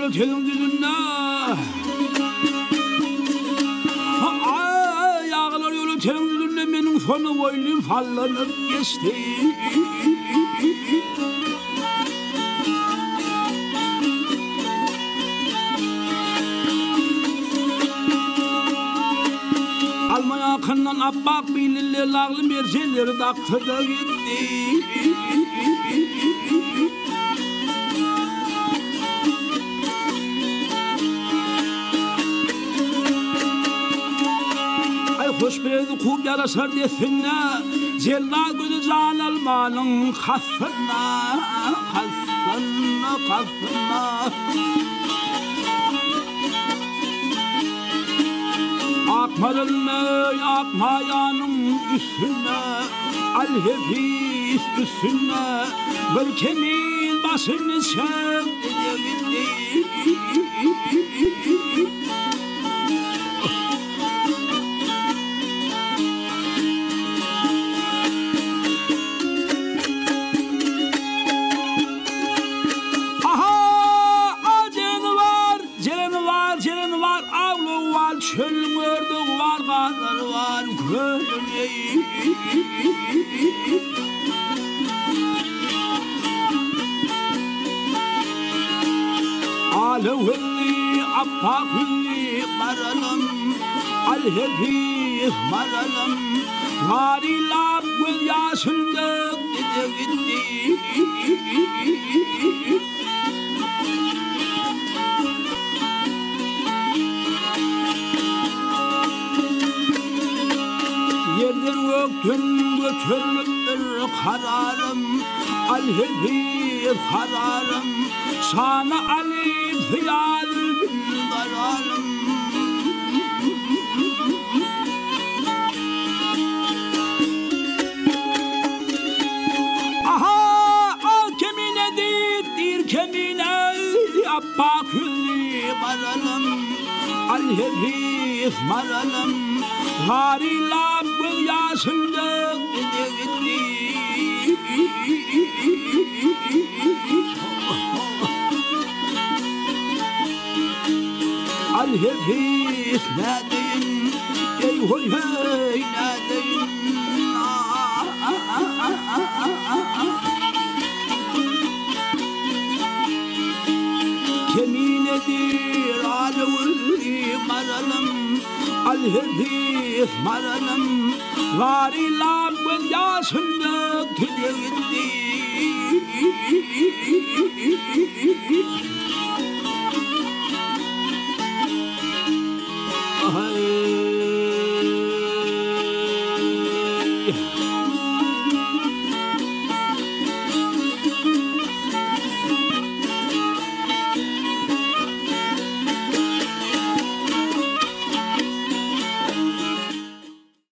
yolu telindilinde ayağlar yolu telindilinde benim sonu boylum fallanıp geçti. Almanya akından abbak bilirler lağlı merceleri daktı da gitti. Hoş beydi kum yarasar desinle Zella gözü can almanın kasına Akma ölmey akma yanım üstüne Al hepis üstüne Bölkenin başını çekti gitti. Çölün ördüğü var, karlar var, gölün Alevli, appakli, maralım, alhebi, maralım Garilam gül yaşındık, dedi gitti. Yerden gökten götürülür kararım Alhebi kararım Sana alif yar bin kararım Aha al kemine dir kemine Abba külli maralım Alhebi maralım Garilam gül yaşındık dedi gitti. Alhefis ne deyin ey hoy hey ne deyin Keminedir alevli maralım Alhefis maralım Garilam gül yaşındık dedi gitti.